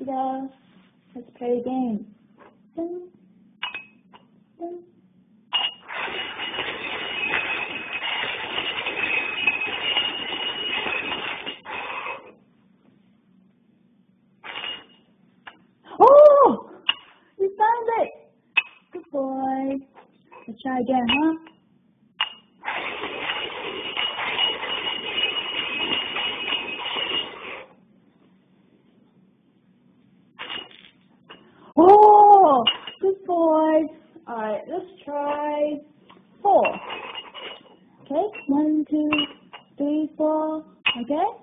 go. Let's play a game. Dun, dun. Oh! You found it! Good boy. Let's try again, huh? Oh! Good boy. Alright, let's try 4. Okay, 1, 2, 3, 4. Okay?